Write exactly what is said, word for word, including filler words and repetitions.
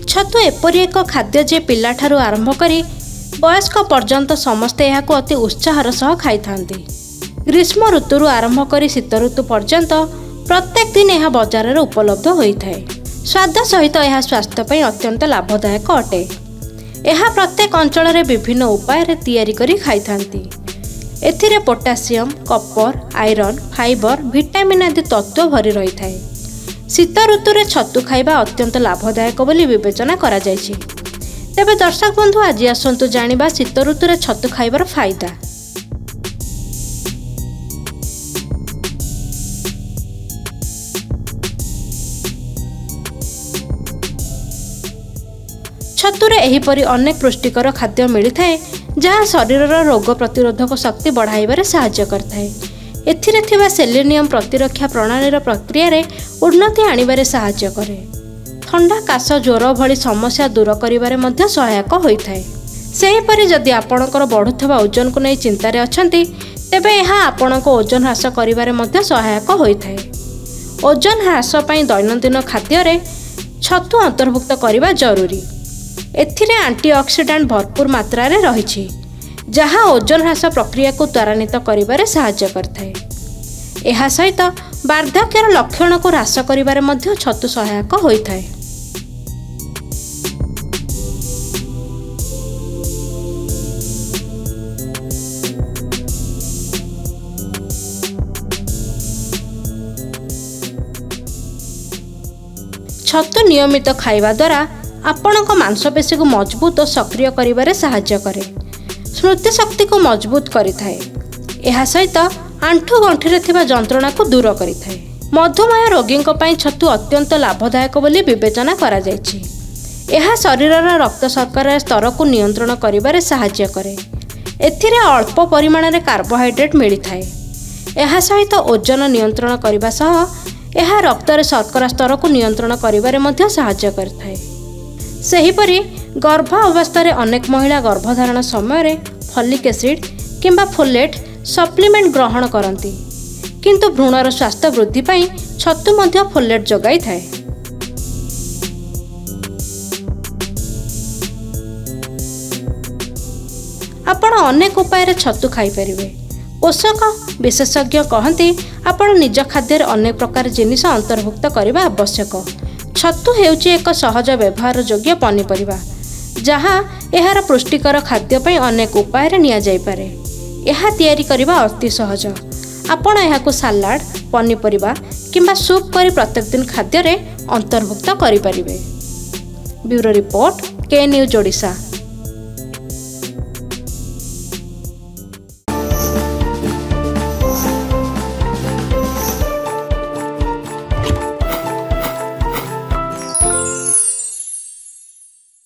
छतु एपरी एक खाद्य जे पिलाठारू आरंभ करी वयस्क पर्यंत समस्ते यहाको अति उत्साहर सह खाई थांती। ग्रीष्म ऋतु आरंभ करी शीत ऋतु पर्यंत प्रत्येक दिन यह बाजार में उपलब्ध होता है। स्वाद सहित यह स्वास्थ्य पर अत्यंत लाभदायक अटे। यह प्रत्येक अंचल में विभिन्न उपाय तैयारी करी खाई थांती। एथिरे potassium, Kapoor, iron, fibre, vitamin आदि तत्व भरी रही थाए। शीत ऋतु में छतु खाइबा अत्यंत लाभदायक बोली विवेचना करा जायछि। तेबे दर्शक बंधु आज आसंतु जानिबा शीत ऋतु में छतु खाइबार फायदा। छतुरे एहिपरि अनेक पुष्टिकर खाद्य मिली थाए जहाँ शरीर रोग प्रतिरोधक शक्ति बढ़ाइबारे सहाय्य करथाए। एथिरे थिबा सेलेनियम प्रतिरक्षा प्रणालीर प्रक्रिया रे उन्नति आनिबारे सहाय्य करे। ठंडा, काश, ज्वर भली समस्या दूर करिबारे मध्य सहायक होइथाए। सेहिपरि जदि आपणकर बढ़ुथबा ओजन को नै चिंतारे अछंती तेबे एहा आपणको ओजन ह्रास करिबारे मध्य सहायक होइथाए। ओजन ह्रास पई दैनंदिन खाद्य रे छतु अंतर्भुक्त करिबा जरूरी। एथिरे एंटीऑक्सीडेंट भरपूर मात्रा रे रहिछि जहाँ ओजन ह्रास प्रक्रिया को त्वरान्वित करिबारे सहाय्य करथाए। एहा सहित वार्धक्यर लक्षण को ह्रास करिबारे मध्य छतु सहायक होइथाए। छतु नियमित खाइबा द्वारा आपणक मांसपेशी को मजबूत और सक्रिय करिबारे सहाय्य करे। स्मृति शक्ति को मजबूत करिथाए। एहा सहित आंठु गंठिरे थिबा जंत्रणा को दूर करिथाए। मधुमेह रोगी पई छतु अत्यंत लाभदायक बोली विवेचना करा जायछि। एहा शरीरर रक्त शर्करा स्तर को नियंत्रण करिबारे सहाय्य करे। एथिरे अल्प परिमाण रे कार्बोहाइड्रेट मिलिथाए। एहा सहित ओजन नियंत्रण करिबा सह एहा रक्तरे शर्करा स्तर को नियंत्रण करिबारे मध्य सहाय्य करथाए। सेहिपरि गर्भ अवस्था रे अनेक महिला गर्भधारण समय फॉलिक एसिड किंबा फोलेट सप्लीमेंट ग्रहण करती, किंतु भ्रूणर स्वास्थ्य वृद्धि पाई छतु मध्य फोलेट जगाई थाए। आपण अनेक उपाय छतु खाई परिवे। पोषक विशेषज्ञ कहते आपण निज खाद्य अनेक प्रकार जिनिस अंतर्भुक्त करने आवश्यक। छतु हेउची एक सहज व्यवहार योग्य पनीपरिबा जहाँ एहार पुष्टिकर खाद्य पई अनेक उपाय निया जाई पारे। एहा तैयारी करबा अति सहज। आपण एहाकु सालाड, पनीपरिबा किंबा सूप करी प्रत्येक दिन खाद्य रे अंतर्भुक्त करि परिबे। Bureau report, K news Odisha.